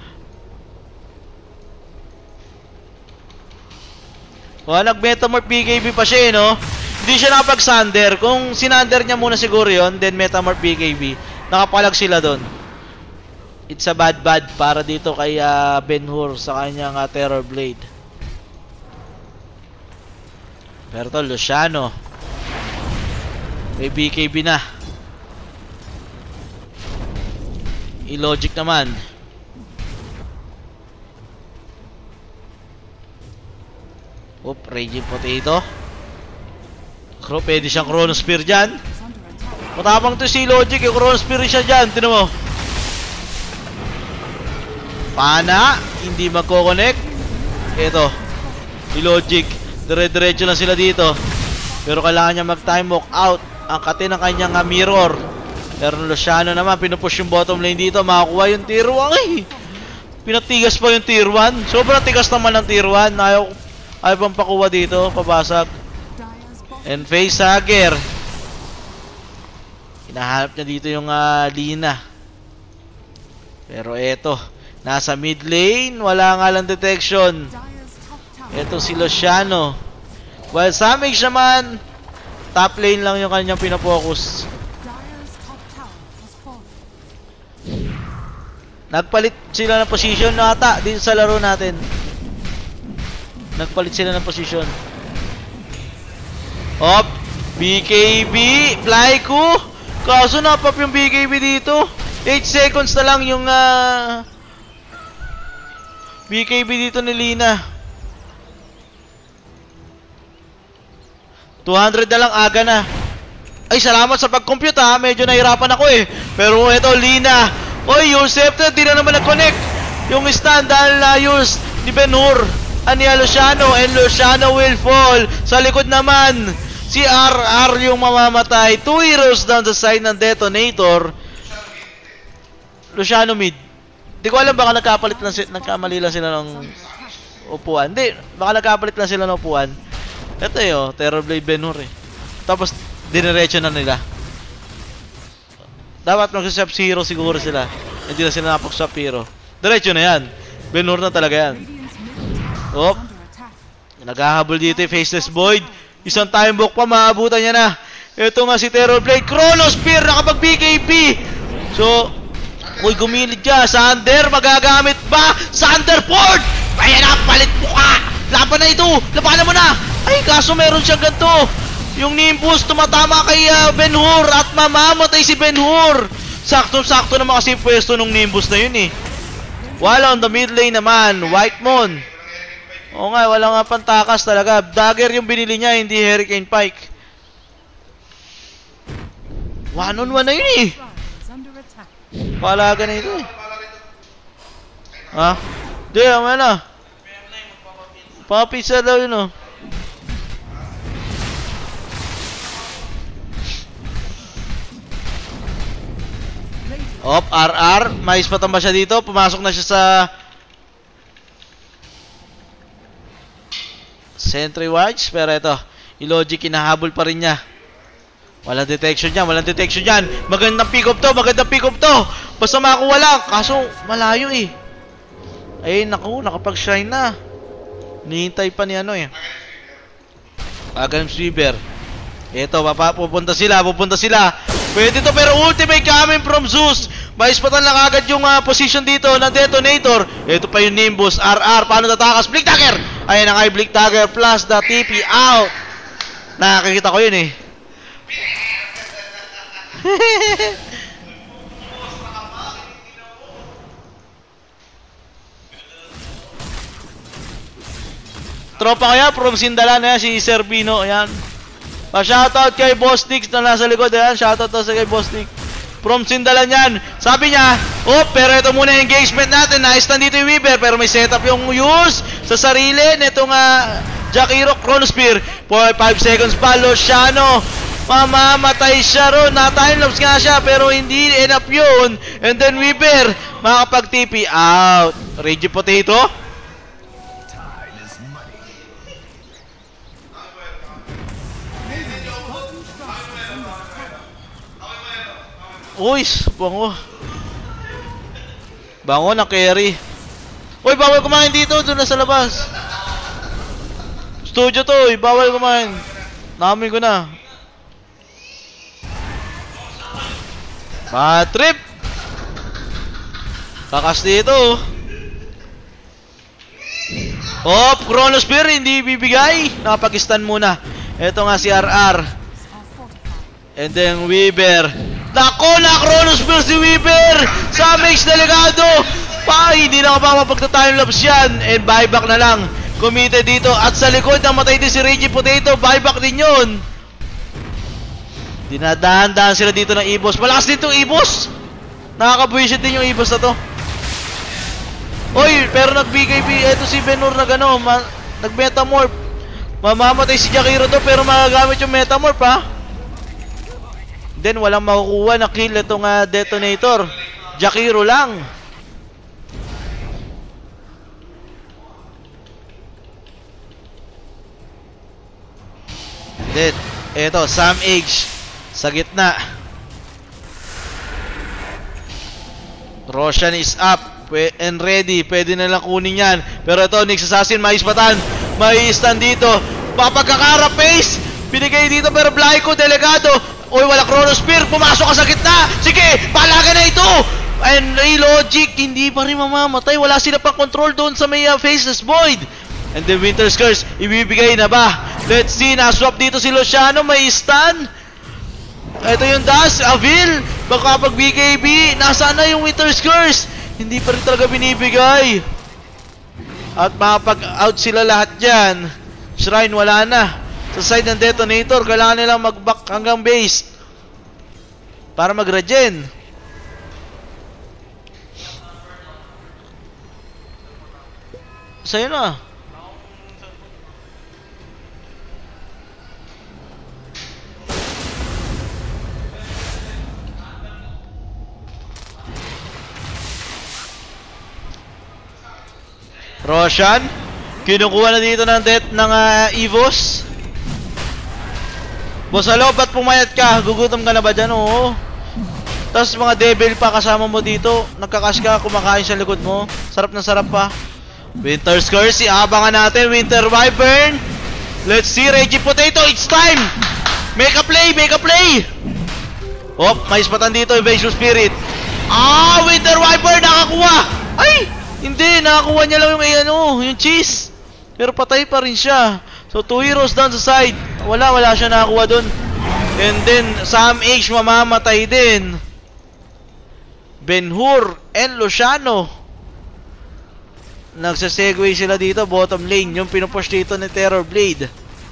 O, nag-Metamorph B K B pa siya eh, no? Hindi siya nakapag-Sander. Kung sinander niya muna siguro yon, then Metamorph B K B. Nakapalag sila doon. It's a bad bad para dito kay uh, Ben-Hur sa kanyang uh, Terror Blade. Pero to, Luciano. May B K B na. Illogic naman. Oop, Raging Potato. Kro, pwede siyang Chronosphere dyan. Is under attack. Matapang to si Illogic, yung Chronosphere siya dyan. Tinan mo. Pana, hindi magko-connect. Ito. Logic. Dire-diretso lang sila dito. Pero kailangan niya mag-time walk out. Ang kati ng kanyang uh, mirror. Pero Luciano naman, pinupush yung bottom lane dito. Makakuha yung tier one. Ay! Pinatigas pa yung tier one. Sobrang tigas naman ng tier one. Ayaw, ayaw pang pakuha dito. Pabasag. And face Hager. Hinahanap niya dito yung uh, Lina. Pero eto. Nasa mid lane. Wala nga lang detection. Eto si Luciano. While Samage naman, top lane lang yung kanyang pinapokus. Nagpalit sila ng position na ata dito sa laro natin. Nagpalit sila ng position. Hop! B K B! Flyco! Kaso napap yung B K B dito. eight seconds na lang yung uh, B K B dito ni Lina. two hundred na lang, aga na. Ay, salamat sa pag-compute ha. Medyo nahirapan ako eh. Pero eto, Lina. Oy, yung scepter, di na naman nag-connect. Yung stand dahil na-use ni Ben-Hur. Ania Luciano, and Luciano will fall. Sa likod naman, si R R yung mamamatay. Two heroes down the side ng detonator. Luciano mid. Di ko alam, baka nagkapalit lang sila, nagkamali lang sila ng upuan. Hindi, baka nagkapalit lang sila ng upuan. Ito yun, Terrorblade Ben-Hur eh. Tapos, diniretso na nila. Dapat mag-swap hero siguro sila. Hindi na sila napag-swap hero. Diretso na yan. Ben-Hur na talaga yan. Oh. Naghahabol dito yung Faceless Void. Isang time walk pa, maabutan niya na. Ito nga si Terrorblade. Chrono Spear, nakapag B K B. So, uy, gumilid ka. Sander, magagamit ba? Sanderford! Kaya na, palit mo ka! Laban na ito! Labanan mo na! Ay, kaso meron siyang ganito. Yung Nimbus tumatama kay uh, Ben-Hur at mamamatay si Ben-Hur. Sakto-sakto naman kasi pwesto nung Nimbus na yun eh. Wala on the mid lane naman, Whitemon. Oo nga, wala nga pantakas talaga. Dagger yung binili niya, hindi Hurricane Pike. One on one na yun eh. Palaga na ito eh. Ha? Di, aman na. Papisa daw yun oh. Op, R R. Mais pa tamba siya dito. Pumasok na siya sa Sentry Watch. Pero ito, Ilogic, kinahabol pa rin niya. Walang detection dyan. Walang detection dyan. Magandang pick up to. Magandang pick up to. Basta makakuha lang. Kaso, malayo eh. Ay, naku. Nakapag-shine na. Nihintay pa ni ano eh. Agan Sweeper. Ito, papa, pupunta sila. Pupunta sila. Pwede to, pero ultimate coming from Zeus. Maispatan lang agad yung uh, position dito ng detonator. Ito pa yung Nimbus. R R, paano tatakas? Blink Dagger! Ayan ang ay Blink Dagger plus the T P out. Nakakita ko yun eh. Tropa kaya from Sindalan na yan, si Serbino. Ayan. Pa-shoutout kay Boss Nix na nasa likod. Ayan, shoutout to sa kay Boss Nix. From Sindalan yan. Sabi niya, oh, pero ito muna yung engagement natin. Nice nandito yung Weaver, pero may setup yung use sa sarili nitong uh, Jakiro Chrono Spear. five seconds pa, Luciano. Mamamatay siya ron. Na-timelapse nga siya, pero hindi enough yun. And then Weaver, makapag-T P out. Raging Potato. Uy, bango. Bango na carry. Uy, bawal kumain dito. Doon na sa labas. Studio to, uy. Bawal kumain. Namin ko na. Bad trip. Kakas dito. Oh, Chrono Spear. Hindi bibigay. Nakapag-stand muna. Ito nga si R R. And then Weaver. Nako na, Chrono Spear si Weaver! Samix delikado! Pa, hindi na ka pa mapagta-timelapse yan. And buyback na lang. Committed dito. At sa likod, namatay din si Raging Potato. Buyback din yun. Dinadahan-dahan sila dito ng Ibos. Malakas din itong Ibos. Nakakabuisit din yung Ibos na to. Oy, pero nag-B K B. Ito si Ben-Hur na gano'n. nag-metamorph. Mamamatay si Jakiro to pero magagamit yung metamorph ha. Then walang makukuha na kill itong uh, detonator. Jakiro lang. Then, eto, Sam H sa gitna. Roshan is up and ready. Pwede na lang kunin yan. Pero ito, Nyx Assassin, mais patan. May stand dito. Papagkakara pace. Binigay dito pero Blyco, delegado. Uy, wala Chrono Spear. Pumasok ka sa gitna. Sige, palaga na ito. And Logic, hindi pa rin mamamatay. Wala sila pang control doon sa may uh, Faceless Void. And then Winter's Curse, ibibigay na ba? Let's see, na-swap dito si Luciano, may stun. Ito yung dash, Avil. Baka pag B K B, nasaan na yung Winter's Curse? Hindi pa rin talaga binibigay. At makapag-out sila lahat dyan. Shrine, wala na. Sa side ng detonator, kailangan nilang mag-back hanggang base para mag-regen. Sa'yo na. Roshan, kinukuha na dito ng death ng uh, Evos. Bosalo, ba't pumayat ka? Gugutom ka na ba dyan? Oo. Tapos mga devil pa kasama mo dito. Nagkakas ka, kumakain sa likod mo. Sarap na sarap pa. Winter's Curse, iabangan natin. Winter Wyvern. Let's see, Reggie Potato, it's time! Make a play, make a play! Oh, may ispatan dito, Invasion Spirit. Ah, Winter Wyvern, nakakuha! Ay! Hindi, nakakuha niya lang yung ano, yung cheese. Pero patay pa rin siya. So, two heroes down sa side. Wala, wala siya nakakuha dun. And then, Sam H mamamatay din. Ben-Hur and Luciano. Nagsasegue sila dito, bottom lane. Yung pinupush dito ni Terror Blade.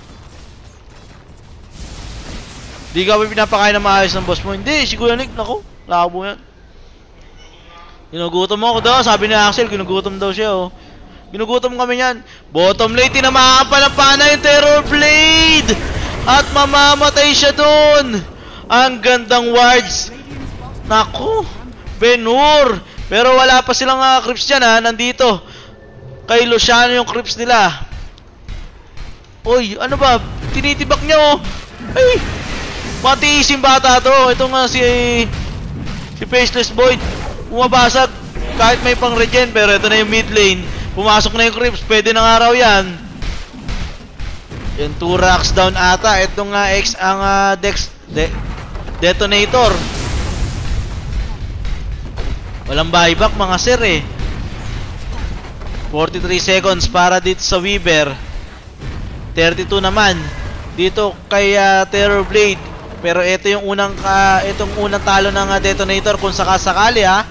Di ka ba pinapakain na maayos ng boss mo? Hindi, si Kuya Nick, naku, labo yan. Ginugutom ako daw, sabi ni Axel, ginugutom daw siya, oh. Ginugutom kami yan. Bottom lane, tinamaan pa ng pana yung Terror Blade! At mamamatay siya doon! Ang gandang wards! Naku! Ben-Hur! Pero wala pa silang uh, creeps dyan, ha, nandito. Kay Luciano yung creeps nila. Uy, ano ba? Tinitibak niya, oh! Ay! Matiisin bata to. Ito nga si... Si Faceless Void. Umabasag kahit may pang regen, pero ito na yung mid lane. Pumasok na yung creeps, pwede ng araw yan. Yung two racks down ata. Ito nga X ang uh, dex de detonator. Walang buyback mga sir eh. forty-three seconds para dito sa Weaver. thirty-two naman dito kay uh, Terror Blade. Pero ito yung unang uh, itong unang talo ng uh, detonator kung sakasakali ha.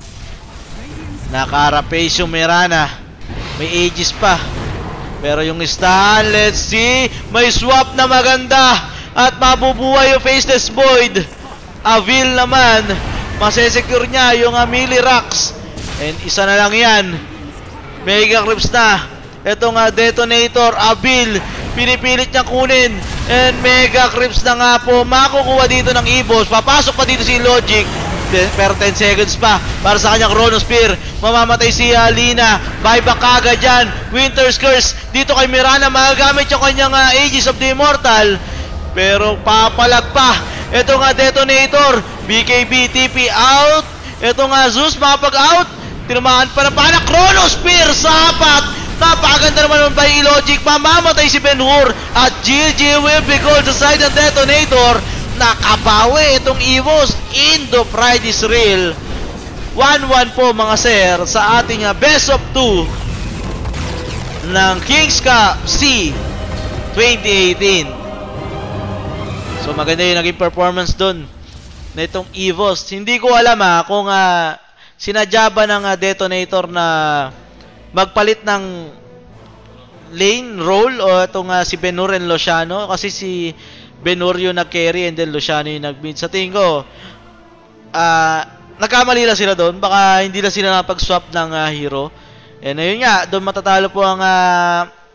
Nakarapace yung Mirana. May Aegis pa. Pero yung stun, let's see. May swap na maganda. At mabubuhay yung Faceless Void. Avil naman. Masesecure niya yung uh, melee rocks. And isa na lang yan. Mega Crips na. Itong uh, detonator, Avil. Pinipilit niya kunin. And Mega Crips na nga po. Makukuha dito ng Evos. Papasok pa dito si Logic. Pero ten seconds pa para sa kanyang Chrono Spear. Mamamatay si uh, Lina. Buyback kagad dyan. Winter's Curse dito kay Mirana. Magagamit yung kanyang uh, Aegis of the Immortal. Pero papalag pa. Ito nga detonator. B K B T P out. Ito nga Zeus mapag-out. Tinamaan pa na pana. Chrono Spear sapat. Napakaganda naman by Logic. Mamamatay si Ben-Hur. At G G will be gold sa side ng detonator. Nakabawi itong Evos. Indo Pride is real. one one po mga sir sa ating uh, best of two ng Kings Cup C twenty eighteen. So maganda yung naging performance dun na itong Evos. Hindi ko alam ha kung uh, sinadya ba ng uh, detonator na magpalit ng lane role o itong uh, si Ben-Hur and Luciano. Kasi si Ben-Hur yung nag-carry and then Luciano yung nag-mid. Sa tingin ko, uh, nagkamali lang sila doon. Baka hindi lang sila napag-swap ng uh, hero. And ayun nga, doon matatalo po ang uh,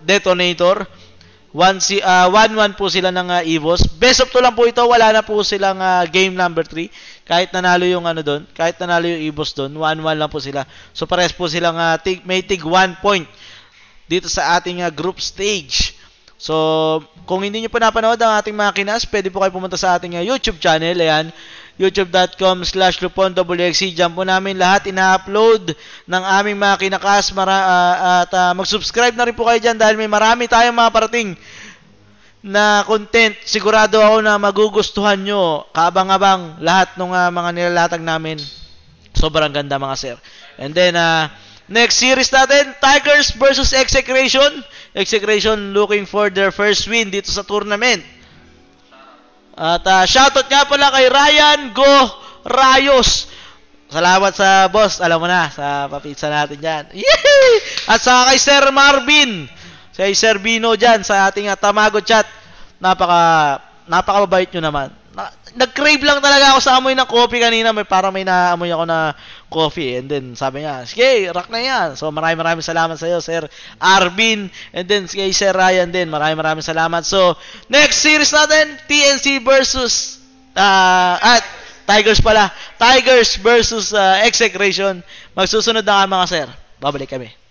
Detonator. one one po sila ng uh, Evos. Best of two lang po ito. Wala na po silang uh, game number three. Kahit nanalo yung ano doon. Kahit nanalo yung Evos doon. one one lang po sila. So pares po silang uh, tig, may tig one point dito sa ating uh, group stage. So kung hindi nyo pa napanood ang ating mga kinas, pwede po kayo pumunta sa ating uh, YouTube channel. Ayan. youtube.com slash Lupon W X C. Diyan po namin lahat ina-upload ng aming mga kinakas. Mara- uh, at uh, mag-subscribe na rin po kayo dyan dahil may marami tayong mga parating na content. Sigurado ako na magugustuhan nyo. Kaabang-abang lahat ng uh, mga nilalatag namin. Sobrang ganda mga sir. And then, uh, next series natin, Tigers versus Execration. Execration looking for their first win dito sa tournament. At uh, shoutout nga pala kay Ryan Go Rayos. Salamat sa boss. Alam mo na, sa papizza natin dyan. Yee! At sa kay Sir Marvin. Sa Sir Bino dyan sa ating uh, Tamago chat. Napaka, napakababait nyo naman. Na, nag-crave lang talaga ako sa amoy ng coffee kanina. May, parang may naamoy ako na coffee. And then sabi niya, sige, rock na yan. So maraming maraming salamat sa iyo, Sir Arvin. And then kay Sir Ryan din. Maraming maraming salamat. So, next series natin, T N C versus uh, at Tigers pala. Tigers versus uh, Execration. Magsusunod na nga mga sir. Babalik kami.